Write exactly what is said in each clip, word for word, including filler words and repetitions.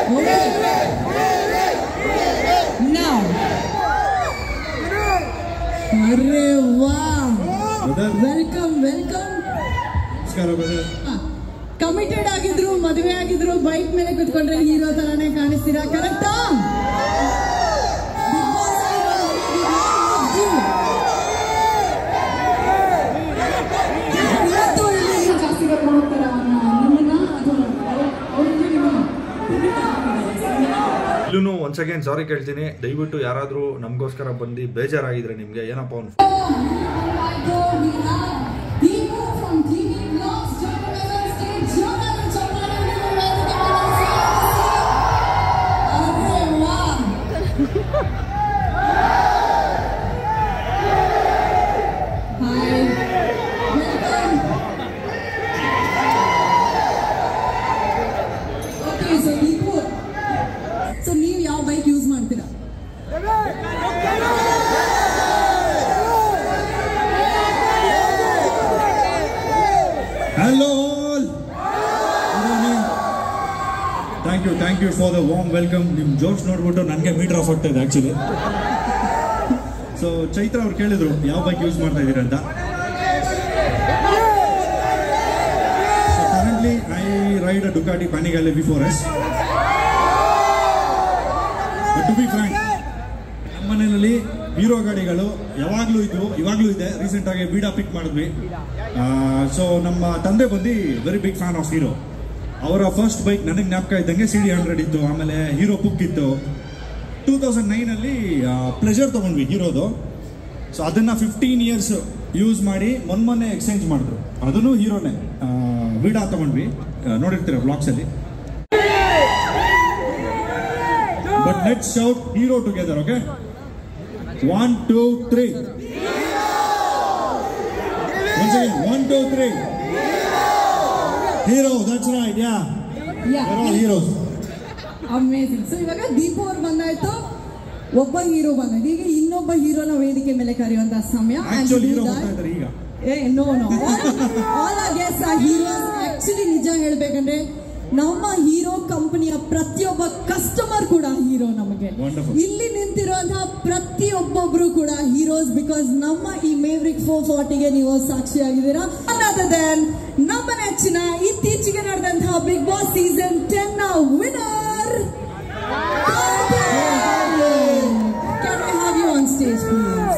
Now. Arre wow. Welcome, welcome. Committed ಆಗಿದ್ರು ಮದುವೆ ಆಗಿದ್ರು ಬೈಕ್ ಮೇಲೆ ಕೂತ್ಕೊಂಡ್ರೆ ಹೀರೋ ತರಾನೇ ಕಾಣಿಸ್ತೀರಾ ಕರೆಕ್ಟಾ? ಇಲ್ಲೂ ಒನ್ಸ್ ಅಗೇನ್ ಸಾರಿ ಕೇಳ್ತೀನಿ, ದಯವಿಟ್ಟು ಯಾರಾದರೂ ನಮಗೋಸ್ಕರ ಬಂದು ಬೇಜಾರಾಗಿದ್ರೆ ನಿಮಗೆ ಏನಪ್ಪ ಅವ್ನು Hello all. Thank you, thank you for the warm welcome. Nim jokes ನೋಡ್ಬಿಟ್ಟು ನನಗೆ ಮೀಟರ್ ಆಫ್ ಆಗ್ತಾ ಇದೆ ಆಕ್ಚುಲಿ. ಸೊ ಚೈತ್ರ ಅವ್ರು ಕೇಳಿದ್ರು ಯಾವ ಬೈಕ್ ಯೂಸ್ ಮಾಡ್ತಾ ಇದ್ದೀರಾ ಅಂತ. So currently I ride a Ducati Panigale V four S. But to be frank, ನಮ್ಮ ಮನೆಯಲ್ಲಿ ಹೀರೋ ಗಾಡಿಗಳು ಯಾವಾಗಲೂ ಇದ್ವು, ಇವಾಗಲೂ ಇದೆ. ರೀಸೆಂಟ್ ಆಗಿ ವೀಡಾ ಪಿಕ್ ಮಾಡಿದ್ವಿ. ಸೊ ನಮ್ಮ ತಂದೆ ಬಂದು very big fan of Hero. ಅವರ ಫಸ್ಟ್ ಬೈಕ್ ನನಗೆ ಜ್ಞಾಪಕ ಇದ್ದಂಗೆ ಸಿ ಡಿ ಹಂಡ್ರೆಡ್ ಇತ್ತು, ಆಮೇಲೆ ಹೀರೋ ಪುಕ್ ಇತ್ತು. ಟೂ ತೌಸಂಡ್ ನೈನಲ್ಲಿ ಪ್ಲೆಜರ್ ತೊಗೊಂಡ್ವಿ ಹೀರೋದು. ಸೊ ಅದನ್ನು ಫಿಫ್ಟೀನ್ ಇಯರ್ಸ್ ಯೂಸ್ ಮಾಡಿ ಮೊನ್ನೆ ಮೊನ್ನೆ ಎಕ್ಸ್ಚೇಂಜ್ ಮಾಡಿದ್ರು, ಅದನ್ನು ಹೀರೋನೇ. ವೀಡಾ ತೊಗೊಂಡ್ವಿ, ನೋಡಿರ್ತೀರ ಬ್ಲಾಗ್ಸಲ್ಲಿ. But let's shout Hero together, okay? One, two, three. Once again, one, two, three. Hero, that's right, yeah. Yeah. We're all heroes. Amazing. So ಇವಾಗ ದೀಪು ಅವ್ರು ಬಂದಾಯ್ತು, ಒಬ್ಬ ಹೀರೋ ಬಂದಾಯ್ತು, ಈಗ ಇನ್ನೊಬ್ಬ ಹೀರೋನ ವೇದಿಕೆ ಮೇಲೆ ಕರೆಯುವಂತ ಸಮಯ. Actually hero ಬರ್ತಾ ಇದ್ದಾರೆ ಈಗ. Ah no no all our guests are heroes. Actually ನಿಜ ಹೇಳ್ಬೇಕಂದ್ರೆ ನಮ್ಮ ಹೀರೋ ಕಂಪನಿಯ ಪ್ರತಿಯೊಬ್ಬ ಕಸ್ಟಮರ್ ಕೂಡ ಹೀರೋ ನಮಗೆ. ಇಲ್ಲಿ ನಿಂತಿರುವಂತಹ ಪ್ರತಿಯೊಬ್ಬೊಬ್ರು ಕೂಡ ಹೀರೋಸ್, ಬಿಕಾಸ್ ನಮ್ಮ ಈ ಮೇವ್ರಿಕ್ ಫೋರ್ ಫಾರ್ಟಿಗೆ ನೀವು ಸಾಕ್ಷಿಯಾಗಿದ್ದೀರಾ. ಅದರ್ ದೆನ್ ನಮ್ಮ ನೆಚ್ಚಿನ ಇತ್ತೀಚೆಗೆ ನಡೆದಂತಹ ಬಿಗ್ ಬಾಸ್ ಸೀಸನ್ ಟೆನ್ ನ winner. Can I have you on stage please?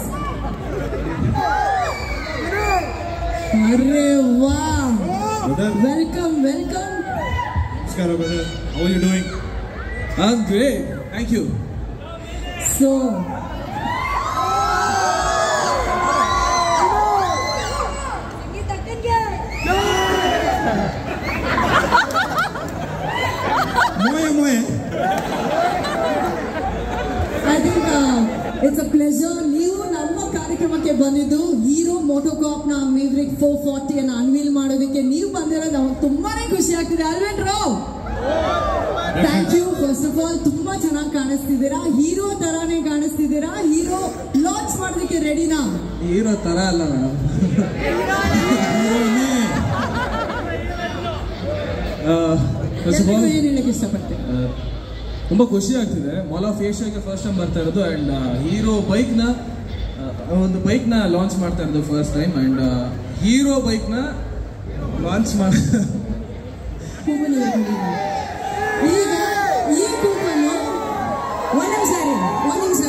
Arre wow. Welcome, welcome. Namaskar brother. How are you doing? I'm great. Thank you. So Moye moye. I think uh, it's a pleasure. ನೀವು ನಮ್ಮ ಕಾರ್ಯಕ್ರಮಕ್ಕೆ ಬಂದಿದ್ದು Hero MotoCorp ನ Mavrick four forty ಅನ್ನು unveil ಮಾಡೋದಕ್ಕೆ ನೀವು ಬಂದಿರೋದು ನಮಗೆ ತುಂಬಾನೇ ಖುಷಿ ಆಗ್ತಿದೆ ಅಲ್ವೇನ್ರೋ? Thank you. First of all ತುಂಬಾ ಚೆನ್ನಾಗಿ ಕಾಣಿಸ್ತಿದ್ದೀರಾ, ಹೀರೋ ತರಾನೇ ಕಾಣಿಸ್ತಿದ್ದೀರಾ. ಹೀರೋ ಲಾಂಚ್ ಮಾಡೋದಕ್ಕೆ ರೆಡಿನಾ? ಹೀರೋ ತರ ಅಲ್ಲ ಮೇಡಮ್, ಏನ್ ಹೇಳಕ್ಕೆ ಇಷ್ಟಪಡ್ತೀನಿ. ತುಂಬ ಖುಷಿ ಆಗ್ತಿದೆ. ಮಾಲ್ ಆಫ್ ಏಷ್ಯಾಗೆ ಫಸ್ಟ್ ಟೈಮ್ ಬರ್ತಾ ಇರೋದು, ಆ್ಯಂಡ್ ಹೀರೋ ಬೈಕ್ನ ಒಂದು ಬೈಕ್ನ ಲಾಂಚ್ ಮಾಡ್ತಾ ಇರೋದು ಫಸ್ಟ್ ಟೈಮ್. ಆ್ಯಂಡ್ ಹೀರೋ ಬೈಕ್ನ ಲಾಂಚ್ ಮಾಡಿ ಈಗ ಈ ಕೂಪನ್ನು ಒನ್ ನಿಮಿಷ ಒನ್ ನಿಮಿಷ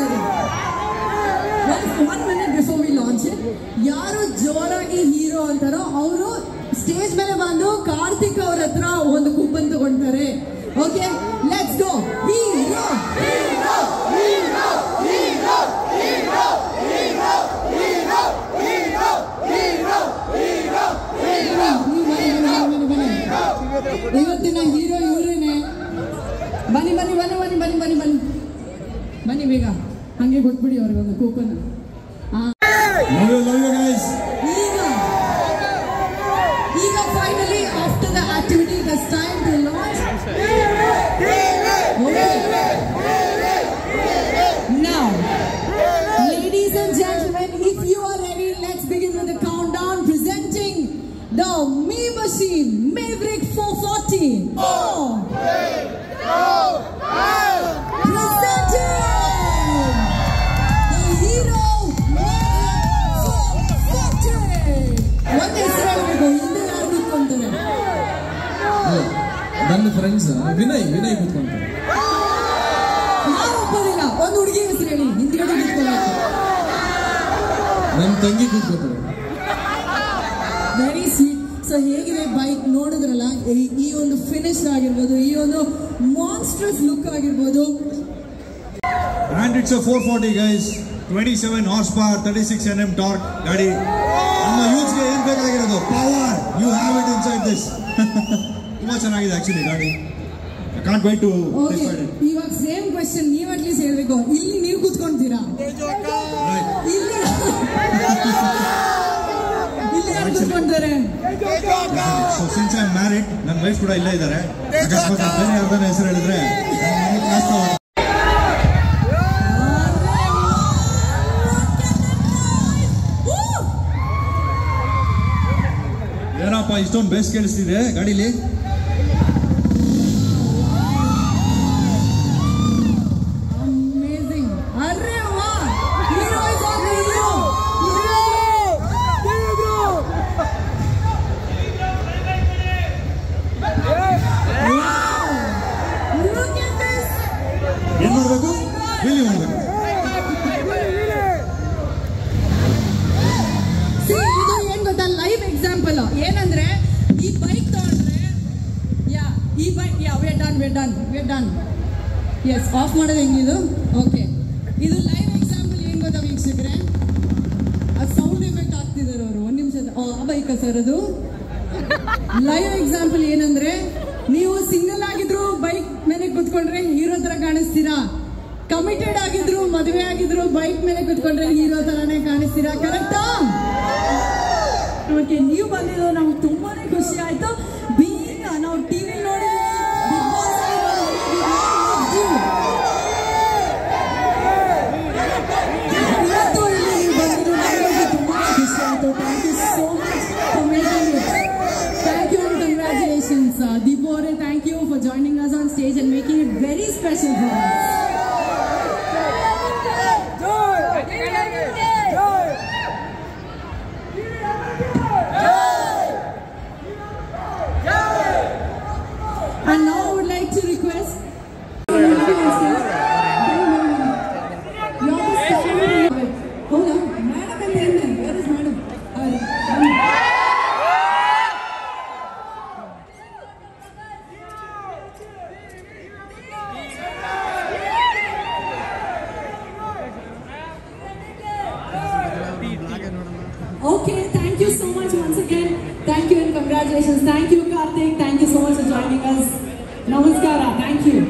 one minute before we launch it, ಯಾರು ಜೋರಾಗಿ ಹೀರೋ ಅಂತಾರೋ ಅವರು ಸ್ಟೇಜ್ ಮೇಲೆ ಬಂದು ಕಾರ್ತಿಕ್ ಅವ್ರ ಹತ್ರ ಒಂದು ಕೂಪನ್ ತಗೊಂತಾರೆ. Okay, let's go. Hero Hero Hero Hero Hero Hero Hero Hero Hero Hero Hero. ಇವತ್ತಿನ ಹೀರೋ ಇವರೇನೆ. ಬನ್ನಿ ಬನ್ನಿ ಬನ್ನಿ ಬನ್ನಿ ಬನ್ನಿ ಬನ್ನಿ ಬನ್ನಿ ಬನ್ನಿ ಬೇಗ, ಹಂಗೆ ಕೊಟ್ಬಿಡಿ ಅವ್ರಿಗೆ ಒಂದು ಕೂಪನ್. ಈಗ ಈಗ finally after the activity it is time to launch. Now, ladies and gentlemen, if you are ready, let's begin with the countdown. Presenting the Me Machine Maverick four forty. Four, three, two, ನನ್ನ friends Vinay Vinay ಕೂತ್ಕೊಂತಾರೆ. ನಾವು ಒಪ್ಪೋದಿಲ್ಲ. ಒಂದು ಹುಡುಗಿ ಹೆಸರು ಹೇಳಿ, ಹಿಂದ್ಗಡೆ ಕೂತ್ಕೊಳ್ಳೋದು. ನನ್ನ ತಂಗಿ ಕೂತ್ಕೋತಾರೆ. Very sweet. ಸೊ ಹೇಗಿದೆ ಬೈಕ್ ನೋಡಿದ್ರಲ್ಲ, ಈ ಒಂದು ಫಿನಿಶ್ ಆಗಿರ್ಬೋದು, ಈ ಒಂದು ಮಾನ್ಸ್ಟ್ರಸ್ ಲುಕ್ ಆಗಿರ್ಬೋದು. And it's a four forty guys, twenty-seven horsepower, thirty-six newton torque ಗಾಡಿ. ನಮ್ಮ ಯೂಸ್ ಗೆ ಏನ್ ಬೇಕಾಗಿರೋದು power, you have it inside this. ತುಂಬಾ ಚೆನ್ನಾಗಿದೆ ಆಕ್ಚುಲಿ ಗಾಡಿ. I can't wait to test ride it. ಇವಾಗ ಸೇಮ್ ಕ್ವೆಶ್ಚನ್ ನೀವು ಅಟ್ ಲೀಸ್ಟ್ ಹೇಳ್ಬೇಕು. ಇಲ್ಲಿ ನೀವು ಕೂತ್ಕೊಂತೀರಾ? ಇಲ್ಲಿ ಇಲ್ಲಿ ಯಾರು ಕೂತ್ಕೊಂತಾರೆ? So since I am married, ನನ್ನ ವೈಫ್ ಕೂಡ ಇಲ್ಲೇ ಇದ್ದಾರೆ. ಅಕಸ್ಮಾತ್ ಬೇರೆ ಯಾರ್ದಾನ ಹೆಸರು ಹೇಳಿದ್ರೆ ಏನಪ್ಪ ಇಷ್ಟೊಂದು ಬೇಸ್ ಕೇಳಿಸ್ತಿದೆ ಗಾಡಿಲಿ. ಅಮೇಜಿಂಗ್. ಅರೆ ವಾ, Hero is on Hero. Look at this. ಏನ್ ಮಾಡ್ಬೇಕು? ವೀಲಿ ಮಾಡ್ಬೇಕು. ಇದು ಏನ್ ಗೊತ್ತಾ, ಲೈವ್ ಎಕ್ಸಾಂಪಲ್. ಏನಂದ್ರೆ ಈ ಬೈಕ್ ತಗೊಂಡ್ರೆ, ಯಾ ಈ ಬೈಕ್ ಯಾ ವೆ ಡನ್ ವೆ ಡನ್ ವೆ ಡನ್ ಎಸ್ ಆಫ್ ಮಾಡೋದು ಹೆಂಗಿದು? ಓಕೆ, ಇದು ಲೈವ್ ಎಕ್ಸಾಂಪಲ್. ಏನ್ ಗೊತ್ತಾ ವೀಕ್ಷಕರೇ, ಅದು ಸೌಂಡ್ ಎಫೆಕ್ಟ್ ಆಗ್ತಿದ್ದಾರೆ ಅವರು. ಒಂದ್ ನಿಮಿಷ. ಆ ಬೈಕ್ ಸರ್ ಅದು ಲೈವ್ ಎಕ್ಸಾಂಪಲ್. ಏನಂದ್ರೆ ನೀವು ಸಿಂಗಲ್ ಆಗಿದ್ರು ಬೈಕ್ ಮೇಲೆ ಕುತ್ಕೊಂಡ್ರೆ ಹೀರೋ ತರ ಕಾಣಿಸ್ತೀರಾ. ಕಮಿಟೆಡ್ ಆಗಿದ್ರು, ಮದುವೆ ಆಗಿದ್ರು, ಬೈಕ್ ಮೇಲೆ ಕುತ್ಕೊಂಡ್ರೆ ಹೀರೋ ತರಾನೇ ಕಾಣಿಸ್ತೀರಾ. ಕರೆಕ್ಟಾ? ಓಕೆ, ನೀವು ಬಂದಿದ್ದು ನಮ್ಗೆ ತುಂಬಾನೇ ಖುಷಿ ಆಯ್ತು. ಬೀಯಿಂಗ್ ನಾವು ಟಿವಿ ನೋಡಿ ಇವತ್ತು ಇಲ್ಲಿ ನೀವು ಬಂದಿದ್ದು ನಮಗೆ ತುಂಬಾ ಖುಷಿ ಆಯ್ತು. Thank you so much for making it. Thank you and congratulations Deepu ಅವರೇ. Thank you for joining us on stage and making it very special for us. And now I would like to request hold on, madam and then where is madam? Okay, thank you so much once again. Thank you and congratulations. Thank you, Karthik. Thank you so much for joining us. Namaskara. Thank you.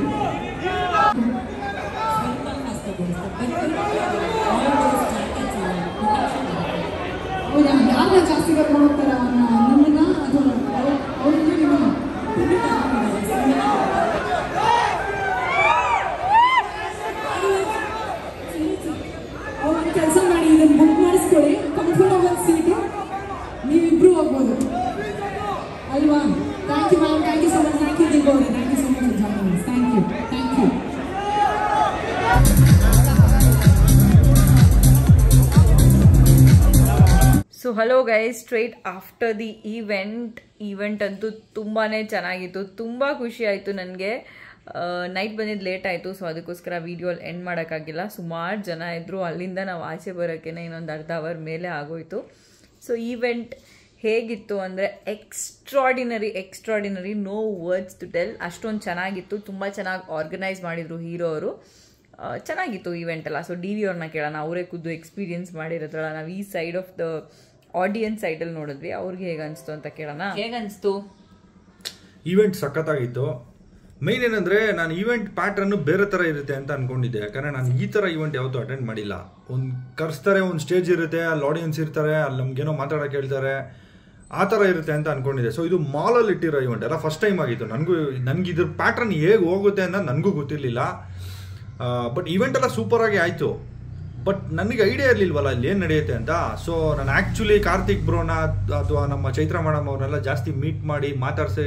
ಹೌದಾ, ಯಾರನ್ನ ಜಾಸ್ತಿ ಕರ್ಕೊಂಡು ಹೋಗ್ತಾರ? ನಿಮ್ಮನ್ನ ಅಥವಾ ಅವ್ರಿಗೆ ನಿಮ್ಮ ಅವ್ರು ಕೆಲಸ ಮಾಡಿ ಇದನ್ನು ಬುಕ್ ಮಾಡಿಸ್ಕೊಳ್ಳಿ. ಕಂಫರ್ಟಬಲ್ ಸೀಟು, ನೀವಿಬ್ರು ಹೋಗ್ಬೋದು ಅಲ್ವಾ? Thank you ma'am. Thank you so much. Thank you Deepu ಅವರೇ. Thank you so much for joining us. Thank you. Thank you. So hello guys, straight after the event event ಅಂತೂ ತುಂಬಾ ಚೆನ್ನಾಗಿತ್ತು. ತುಂಬ ಖುಷಿ ಆಯಿತು ನನಗೆ. ನೈಟ್ ಬಂದಿದ್ದು ಲೇಟ್ ಆಯಿತು, ಸೊ ಅದಕ್ಕೋಸ್ಕರ ವೀಡಿಯೋ ಎಂಡ್ ಮಾಡೋಕ್ಕಾಗಿಲ್ಲ. ಸುಮಾರು ಜನ ಇದ್ದರು. ಅಲ್ಲಿಂದ ನಾವು ಆಚೆ ಬರೋಕ್ಕೆ ಇನ್ನೊಂದು ಅರ್ಧ ಅವರ್ ಮೇಲೆ ಆಗೋಯಿತು. ಸೊ ಈವೆಂಟ್ ಹೇಗಿತ್ತು ಅಂದರೆ extraordinary extraordinary no words to tell. ಅಷ್ಟೊಂದು ಚೆನ್ನಾಗಿತ್ತು. ತುಂಬ ಚೆನ್ನಾಗಿ ಆರ್ಗನೈಸ್ ಮಾಡಿದರು ಹೀರೋ ಅವರು. ಚೆನ್ನಾಗಿತ್ತು ಈವೆಂಟ್ ಎಲ್ಲ. ಸೊ ಡಿ ವಿ ಅವ್ರನ್ನ ಕೇಳೋಣ, ಅವರೇ ಖುದ್ದು ಎಕ್ಸ್ಪೀರಿಯನ್ಸ್ ಮಾಡಿರೋದ್ರಲ್ಲ. ನಾವು ಈ ಸೈಡ್ ಆಫ್ ದ ಆಡಿಯನ್ಸ್ ಸೈಡಲ್ಲಿ ನೋಡಿದ್ವಿ, ಅವ್ರಿಗೆ ಹೇಗೆ ಅನಿಸ್ತು ಅಂತ ಕೇಳೋಣ. ಹೇಗನ್ನಿಸ್ತು ಈವೆಂಟ್? ಸಖತ್ತಾಗಿತ್ತು. ಮೈನ್ ಏನಂದರೆ ನಾನು ಈವೆಂಟ್ ಪ್ಯಾಟ್ರನ್ನು ಬೇರೆ ಥರ ಇರುತ್ತೆ ಅಂತ ಅಂದ್ಕೊಂಡಿದ್ದೆ. ಯಾಕಂದರೆ ನಾನು ಈ ಥರ ಈವೆಂಟ್ ಯಾವತ್ತೂ ಅಟೆಂಡ್ ಮಾಡಿಲ್ಲ. ಒಂದು ಕರೆಸ್ತಾರೆ, ಒಂದು ಸ್ಟೇಜ್ ಇರುತ್ತೆ, ಅಲ್ಲಿ ಆಡಿಯನ್ಸ್ ಇರ್ತಾರೆ, ಅಲ್ಲಿ ನಮಗೇನೋ ಮಾತಾಡೋಕೆ ಹೇಳ್ತಾರೆ, ಆ ಥರ ಇರುತ್ತೆ ಅಂತ ಅಂದ್ಕೊಂಡಿದ್ದೆ. ಸೊ ಇದು ಮಾಲಲ್ಲಿ ಇಟ್ಟಿರೋ ಈವೆಂಟ್ ಎಲ್ಲ ಫಸ್ಟ್ ಟೈಮ್ ಆಗಿತ್ತು ನನಗೂ. ನನಗೆ ಇದ್ರ ಪ್ಯಾಟ್ರನ್ ಹೇಗೆ ಹೋಗುತ್ತೆ ಅಂತ ನನಗೂ ಗೊತ್ತಿರಲಿಲ್ಲ. ಬಟ್ ಈವೆಂಟ್ ಎಲ್ಲ ಸೂಪರಾಗಿ ಆಯಿತು. ಬಟ್ ನನಗೆ ಐಡಿಯಾ ಇರಲಿಲ್ವಲ್ಲ ಇಲ್ಲಿ ಏನು ನಡೆಯುತ್ತೆ ಅಂತ. ಸೊ ನಾನು ಆ್ಯಕ್ಚುಲಿ ಕಾರ್ತಿಕ್ ಬ್ರೋನ ಅಥವಾ ನಮ್ಮ ಚೈತ್ರ ಮೇಡಮ್ ಅವ್ರನ್ನೆಲ್ಲ ಜಾಸ್ತಿ ಮೀಟ್ ಮಾಡಿ ಮಾತಾಡಿಸಿ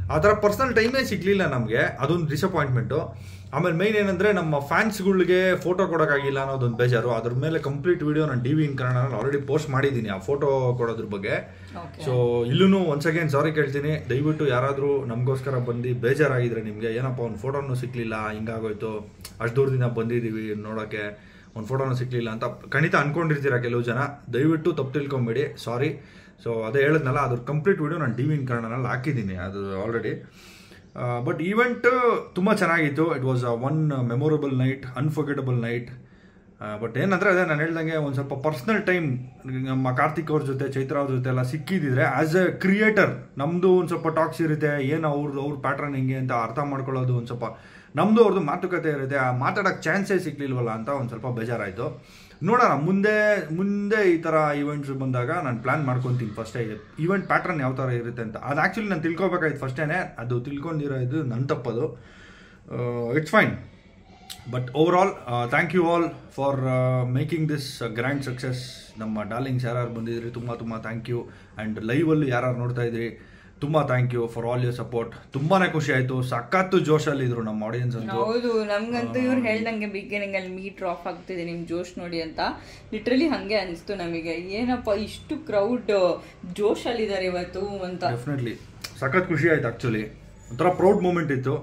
ಆ ಥರ ಪರ್ಸನಲ್ ಟೈಮೇ ಸಿಗಲಿಲ್ಲ ನಮಗೆ, ಅದೊಂದು ಡಿಸಪಾಯಿಂಟ್ಮೆಂಟು. ಆಮೇಲೆ ಮೈನ್ ಏನಂದರೆ ನಮ್ಮ ಫ್ಯಾನ್ಸ್ಗಳಿಗೆ ಫೋಟೋ ಕೊಡೋಕ್ಕಾಗಿಲ್ಲ ಅನ್ನೋದೊಂದು ಬೇಜಾರು. ಅದ್ರ ಮೇಲೆ ಕಂಪ್ಲೀಟ್ ವಿಡಿಯೋ ನಾನು ಡಿ ವಿ ಇನ್ ಕನ್ನಡನಲ್ಲಿ ಆಲ್ರೆಡಿ ಪೋಸ್ಟ್ ಮಾಡಿದ್ದೀನಿ ಆ ಫೋಟೋ ಕೊಡೋದ್ರ ಬಗ್ಗೆ. ಸೊ ಇಲ್ಲೂ ಒನ್ಸ್ ಅಗೇನ್ ಸಾರಿ ಕೇಳ್ತೀನಿ, ದಯವಿಟ್ಟು ಯಾರಾದರೂ ನಮಗೋಸ್ಕರ ಬಂದು ಬೇಜಾರಾಗಿದ್ರೆ ನಿಮಗೆ ಏನಪ್ಪ ಒಂದು ಫೋಟೋನೂ ಸಿಕ್ಕಲಿಲ್ಲ, ಹಿಂಗಾಗೋಯ್ತು, ಅಷ್ಟು ದೂರದಿಂದ ಬಂದಿದ್ದೀವಿ ನೋಡೋಕ್ಕೆ, ಒಂದು ಫೋಟೋನೂ ಸಿಕ್ಕಲಿಲ್ಲ ಅಂತ ಖಂಡಿತ ಅಂದ್ಕೊಂಡಿರ್ತೀರ ಕೆಲವು ಜನ. ದಯವಿಟ್ಟು ತಪ್ಪು ತಿಳ್ಕೊಬೇಡಿ, ಸಾರಿ. ಸೊ ಅದೇ ಹೇಳಿದ್ನಲ್ಲ, ಅದ್ರ ಕಂಪ್ಲೀಟ್ ವಿಡಿಯೋ ನಾನು ಡಿ ವಿ ಇನ್ ಕನ್ನಡನಲ್ಲಿ ಹಾಕಿದ್ದೀನಿ ಅದು ಆಲ್ರೆಡಿ. ಬಟ್ ಈವೆಂಟ್ ತುಂಬ ಚೆನ್ನಾಗಿತ್ತು. It was a one memorable night, unforgettable night. But ಏನಂದರೆ ಅದೇ ನಾನು ಹೇಳ್ದಂಗೆ ಒಂದು ಸ್ವಲ್ಪ ಪರ್ಸ್ನಲ್ ಟೈಮ್ ನಮ್ಮ ಕಾರ್ತಿಕ್ ಅವ್ರ ಜೊತೆ, ಚೈತ್ರ ಅವ್ರ ಜೊತೆ ಎಲ್ಲ ಸಿಕ್ಕಿದ್ದಿದ್ರೆ ಆ್ಯಸ್ ಎ ಕ್ರಿಯೇಟರ್ ನಮ್ಮದು ಒಂದು ಸ್ವಲ್ಪ ಟಾಕ್ಸ್ ಇರುತ್ತೆ, ಏನು ಅವ್ರದ್ದು ಅವ್ರ ಪ್ಯಾಟ್ರನ್ ಹೆಂಗೆ ಅಂತ ಅರ್ಥ ಮಾಡ್ಕೊಳ್ಳೋದು, ಒಂದು ಸ್ವಲ್ಪ ನಮ್ಮದು ಅವ್ರದ್ದು ಮಾತುಕತೆ ಇರುತ್ತೆ, ಆ ಮಾತಾಡೋಕ್ಕೆ ಚಾನ್ಸೇ ಸಿಕ್ಲಿಲ್ವಲ್ಲ ಅಂತ ಒಂದು ಸ್ವಲ್ಪ ಬೇಜಾರಾಯಿತು. ನೋಡೋಣ ಮುಂದೆ ಮುಂದೆ ಈ ಥರ ಈವೆಂಟ್ಸ್ ಬಂದಾಗ ನಾನು ಪ್ಲ್ಯಾನ್ ಮಾಡ್ಕೊತೀನಿ ಫಸ್ಟೇ ಈವೆಂಟ್ ಪ್ಯಾಟ್ರನ್ ಯಾವ ಥರ ಇರುತ್ತೆ ಅಂತ. ಅದು ಆ್ಯಕ್ಚುಲಿ ನಾನು ತಿಳ್ಕೊಬೇಕಾಯ್ತು ಫಸ್ಟೇ, ಅದು ತಿಳ್ಕೊಂಡಿರೋ ಇದು ನನ್ನ ತಪ್ಪದು. It's fine. But over all thank you all for making this grand success. ನಮ್ಮ ಡಾರ್ಲಿಂಗ್ಸ್ ಯಾರು ಬಂದಿದ್ರಿ ತುಂಬ ತುಂಬ ಥ್ಯಾಂಕ್ ಯು. ಆ್ಯಂಡ್ ಲೈವಲ್ಲಿ ಯಾರು ನೋಡ್ತಾ ಇದ್ರಿ ತುಂಬ thank you for all your support. ತುಂಬಾನೇ ಖುಷಿ ಆಯ್ತು, ಸಖತ್ತು ಜೋಶಲ್ಲಿ ಇದ್ರು ನಮ್ಮ ಆಡಿಯನ್ಸ್ ಅಂತೂ. ಹೌದು, ನಮ್ಗಂತೂ ಇವ್ರು ಹೇಳ್ದಂಗೆ ಬಿಗಿನಿಂಗ್ ಅಲ್ಲಿ ಮೀಟರ್ ಆಫ್ ಆಗ್ತಿದೆ ನಿಮ್ ಜೋಶ್ ನೋಡಿ ಅಂತ ಲಿಟ್ರಲಿ ಹಂಗೆ ಅನಿಸ್ತು ನಮಗೆ. ಏನಪ್ಪ ಇಷ್ಟು ಕ್ರೌಡ್ ಜೋಶಲ್ಲಿ ಇದಾರೆ ಇವತ್ತು ಅಂತ. ಡೆಫಿನೆಟ್ಲಿ ಸಖತ್ ಖುಷಿ ಆಯ್ತು. ಆಕ್ಚುಲಿ ಒಂಥರ ಪ್ರೌಡ್ ಮೂಮೆಂಟ್ ಇತ್ತು.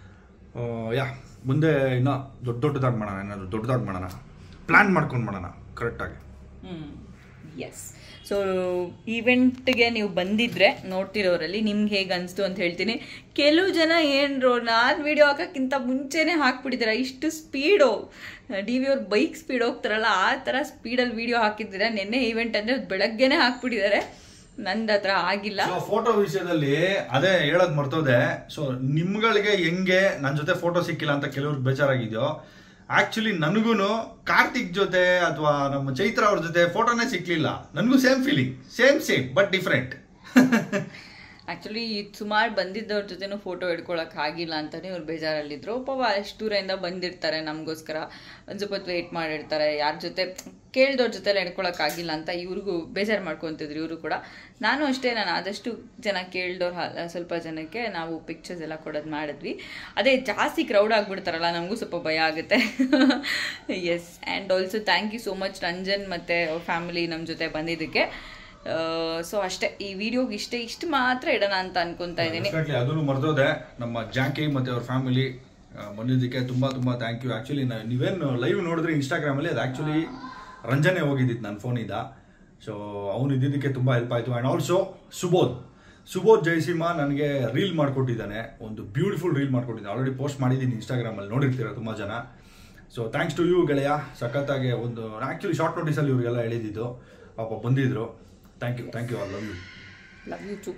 ಯಾ ಮುಂದೆ ಇನ್ನ ದೊಡ್ಡ ದೊಡ್ಡದಾಗಿ ಮಾಡೋಣ, ಏನಾದ್ರು ದೊಡ್ಡದಾಗಿ ಮಾಡೋಣ, ಪ್ಲಾನ್ ಮಾಡ್ಕೊಂಡು ಮಾಡೋಣ ಕರೆಕ್ಟಾಗಿ. ಹ್ಮ್ ಎಸ್. ಸೊ ಈವೆಂಟ್ಗೆ ನೀವು ಬಂದಿದ್ರೆ ನೋಡ್ತಿರೋರಲ್ಲಿ ನಿಮ್ಗೆ ಹೇಗೆ ಅನಿಸ್ತು ಅಂತ ಹೇಳ್ತೀನಿ. ಕೆಲವು ಜನ ಏನ್ರು ನಾನು ವಿಡಿಯೋ ಹಾಕೋಕ್ಕಿಂತ ಮುಂಚೆನೇ ಹಾಕ್ಬಿಟ್ಟಿದ್ದೀರ, ಇಷ್ಟು ಸ್ಪೀಡು ಡಿ ವಿ ಅವ್ರ ಬೈಕ್ ಸ್ಪೀಡ್ ಹೋಗ್ತಾರಲ್ಲ ಆ ಥರ ಸ್ಪೀಡಲ್ಲಿ ವಿಡಿಯೋ ಹಾಕಿದ್ದೀರಾ. ನಿನ್ನೆ ಈವೆಂಟ್ ಅಂದರೆ ಬೆಳಗ್ಗೆನೇ ಹಾಕ್ಬಿಟ್ಟಿದ್ದಾರೆ, ನಂದು ಹತ್ರ ಆಗಿಲ್ಲ. ಫೋಟೋ ವಿಷಯದಲ್ಲಿ ಅದೇ ಹೇಳೋದು ಮರ್ತೋದೆ. ಸೊ ನಿಮ್ಗಳಿಗೆ ಹೆಂಗೆ ನನ್ನ ಜೊತೆ ಫೋಟೋ ಸಿಕ್ಕಿಲ್ಲ ಅಂತ ಕೆಲವ್ರಿಗೆ ಬೇಜಾರಾಗಿದೆಯೋ, ಆಕ್ಚುಲಿ ನನಗೂ ಕಾರ್ತಿಕ್ ಜೊತೆ ಅಥವಾ ನಮ್ಮ ಚೈತ್ರ ಅವ್ರ ಜೊತೆ ಫೋಟೋನೇ ಸಿಕ್ಲಿಲ್ಲ. ನನಗೂ same feeling, same same but different. Actually ಸುಮಾರು ಬಂದಿದ್ದವ್ರ ಜೊತೆನೂ ಫೋಟೋ ಹಿಡ್ಕೊಳಕ್ಕೆ ಆಗಿಲ್ಲ ಅಂತಲೇ ಅವ್ರು ಬೇಜಾರಲ್ಲಿದ್ದರು. ಪಾಪ ಅಷ್ಟು ದೂರದಿಂದ ಬಂದಿರ್ತಾರೆ, ನಮಗೋಸ್ಕರ ಒಂದು ಸ್ವಲ್ಪ ಹೊತ್ತು ವೆಯ್ಟ್ ಮಾಡಿರ್ತಾರೆ, ಯಾರ ಜೊತೆ ಕೇಳಿದವ್ರ ಜೊತೆಲ್ಲ ಹಿಡ್ಕೊಳಕ್ಕಾಗಿಲ್ಲ ಅಂತ ಇವ್ರಿಗೂ ಬೇಜಾರು ಮಾಡ್ಕೊತಿದ್ರು ಇವರು ಕೂಡ. ನಾನು ಅಷ್ಟೇ, ನಾನು ಆದಷ್ಟು ಜನ ಕೇಳಿದವ್ರು ಸ್ವಲ್ಪ ಜನಕ್ಕೆ ನಾವು ಪಿಕ್ಚರ್ಸ್ ಎಲ್ಲ ಕೊಡೋದು ಮಾಡಿದ್ವಿ. ಅದೇ ಜಾಸ್ತಿ ಕ್ರೌಡ್ ಆಗಿಬಿಡ್ತಾರಲ್ಲ, ನಮಗೂ ಸ್ವಲ್ಪ ಭಯ ಆಗುತ್ತೆ. Yes, and also thank you so much Ranjan ಮತ್ತು ಅವ್ರ ಫ್ಯಾಮಿಲಿ ನಮ್ಮ ಜೊತೆ ಬಂದಿದ್ದಕ್ಕೆ. ಸೊ ಅಷ್ಟೇ, ಈ ವಿಡಿಯೋಗೆ ಇಷ್ಟೇ ಇಷ್ಟು ಮಾತ್ರ ಇಡೋಣ ಅಂತ ಅನ್ಕೊಂತಾ ಇದ್ದೀನಿ. ಅದನ್ನು ಮರ್ತೋದೆ, ನಮ್ಮ ಜಾಕಿ ಮತ್ತು ಅವ್ರ ಫ್ಯಾಮಿಲಿ ಬಂದಿದ್ದಕ್ಕೆ ತುಂಬ ತುಂಬ ಥ್ಯಾಂಕ್ ಯು. ಆ್ಯಕ್ಚುಲಿ ನೀವೇನು ಲೈವ್ ನೋಡಿದ್ರೆ ಇನ್ಸ್ಟಾಗ್ರಾಮಲ್ಲಿ ಅದು ಆ್ಯಕ್ಚುಲಿ ರಂಜನೆ ಹೋಗಿದ್ದಿತ್ತು ನನ್ನ ಫೋನಿಂದ. ಸೊ ಅವನು ಇದ್ದಿದ್ದಕ್ಕೆ ತುಂಬ ಹೆಲ್ಪ್ ಆಯಿತು. ಆ್ಯಂಡ್ ಆಲ್ಸೋ ಸುಬೋಧ್ ಸುಬೋಧ್ ಜಯಸಿಂಹ ನನಗೆ ರೀಲ್ ಮಾಡಿಕೊಟ್ಟಿದ್ದಾನೆ, ಒಂದು ಬ್ಯೂಟಿಫುಲ್ ರೀಲ್ ಮಾಡಿಕೊಟ್ಟಿದ್ದಾನೆ. ಆಲ್ರೆಡಿ ಪೋಸ್ಟ್ ಮಾಡಿದ್ದೀನಿ ಇನ್ಸ್ಟಾಗ್ರಾಮಲ್ಲಿ, ನೋಡಿರ್ತೀರ ತುಂಬ ಜನ. ಸೊ ಥ್ಯಾಂಕ್ಸ್ ಟು ಯು ಗೆಳೆಯ, ಸಖತ್ತಾಗೆ ಒಂದು ಆ್ಯಕ್ಚುಲಿ ಶಾರ್ಟ್ ನೋಟಿಸಲ್ಲಿ ಇವ್ರಿಗೆಲ್ಲ ಹೇಳಿದ್ದು, ಪಾಪ ಬಂದಿದ್ರು. Thank you thank you all, love you love you too.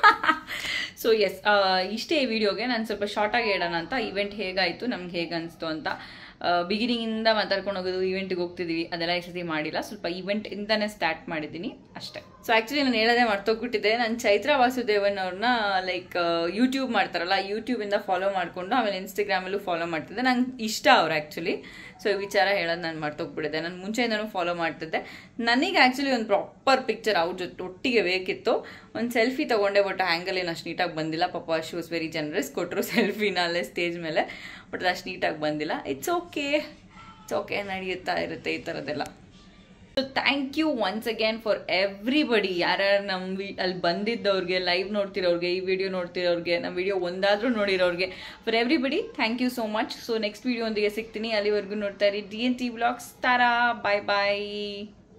So yes, ಇಷ್ಟೇ ಈ ವಿಡಿಯೋಗೆ ನಾನು ಸ್ವಲ್ಪ ಶಾರ್ಟಾಗಿ ಹೇಳೋಣ ಅಂತ. ಇವೆಂಟ್ ಹೇಗಾಯಿತು, ನಮ್ಗೆ ಹೇಗೆ ಅನಿಸ್ತು ಅಂತ. ಬಿಗಿನಿಂಗಿಂದ ಮಾತಾಡ್ಕೊಂಡು ಹೋಗೋದು, ಈವೆಂಟಿಗೆ ಹೋಗ್ತಿದ್ದೀವಿ ಅದೆಲ್ಲ ಈ ಸತಿ ಮಾಡಿಲ್ಲ, ಸ್ವಲ್ಪ ಈವೆಂಟ್ ಇಂದಾನೆ ಸ್ಟಾರ್ಟ್ ಮಾಡಿದ್ದೀನಿ ಅಷ್ಟೇ. ಸೊ ಆ್ಯಕ್ಚುಲಿ ನಾನು ಹೇಳೋದೇ ಮರ್ತೋಗ್ಬಿಟ್ಟಿದ್ದೆ, ನಾನು ಚೈತ್ರ ವಾಸುದೇವನ್ ಅವ್ರನ್ನ ಲೈಕ್ ಯೂಟ್ಯೂಬ್ ಮಾಡ್ತಾರಲ್ಲ, ಯೂಟ್ಯೂಬಿಂದ ಫಾಲೋ ಮಾಡಿಕೊಂಡು ಆಮೇಲೆ ಇನ್ಸ್ಟಾಗ್ರಾಮಲ್ಲೂ ಫಾಲೋ ಮಾಡ್ತಿದ್ದೆ. ನಂಗೆ ಇಷ್ಟ ಅವ್ರು ಆ್ಯಕ್ಚುಲಿ. ಸೊ ಈ ವಿಚಾರ ಹೇಳೋದು ನಾನು ಮರ್ತೋಗ್ಬಿಟ್ಟಿದ್ದೆ. ನಾನು ಮುಂಚೆಯಿಂದನೂ ಫಾಲೋ ಮಾಡ್ತಿದ್ದೆ. ನನಗೆ ಆ್ಯಕ್ಚುಲಿ ಒಂದು ಪ್ರಾಪರ್ ಪಿಕ್ಚರ್ ಅವ್ರ ಜೊತೆ ಒಟ್ಟಿಗೆ ಬೇಕಿತ್ತು. ಒಂದು ಸೆಲ್ಫಿ ತೊಗೊಂಡೆ, ಬಟ್ ಆ್ಯಂಗಲ್ ಏನು ಅಷ್ಟು ನೀಟಾಗಿ ಬಂದಿಲ್ಲ. ಪಾಪ ಶಿ ವಾಸ್ ವೆರಿ ಜನರಸ್, ಕೊಟ್ಟರು ಸೆಲ್ಫಿನ ಅಲ್ಲೇ ಸ್ಟೇಜ್ ಮೇಲೆ, ಬಟ್ ಅದು ಅಷ್ಟು ನೀಟಾಗಿ ಬಂದಿಲ್ಲ. ಇಟ್ಸ್ ಓಕೆ, ಇಟ್ಸ್ ಓಕೆ, ನಡೆಯುತ್ತಾ ಇರುತ್ತೆ ಈ ಥರದ್ದೆಲ್ಲ. So thank you once again for everybody, ಯಾರ್ಯಾರು ನಮ್ಮ ವಿ ಅಲ್ಲಿ ಬಂದಿದ್ದವ್ರಿಗೆ, ಲೈವ್ ನೋಡ್ತಿರೋರಿಗೆ, ಈ ವಿಡಿಯೋ ನೋಡ್ತಿರೋರಿಗೆ, ನಮ್ಮ ವಿಡಿಯೋ ಒಂದಾದರೂ ನೋಡಿರೋರಿಗೆ, for everybody thank you so much. So next video ಒಂದಿಗೆ ಸಿಗ್ತೀನಿ, ಅಲ್ಲಿವರೆಗೂ ನೋಡ್ತಾ ಇರಿ ಡಿ ಎನ್ ಟಿ ವ್ಲಾಗ್ಸ್. ತಾರಾ, ಬಾಯ್ ಬಾಯ್.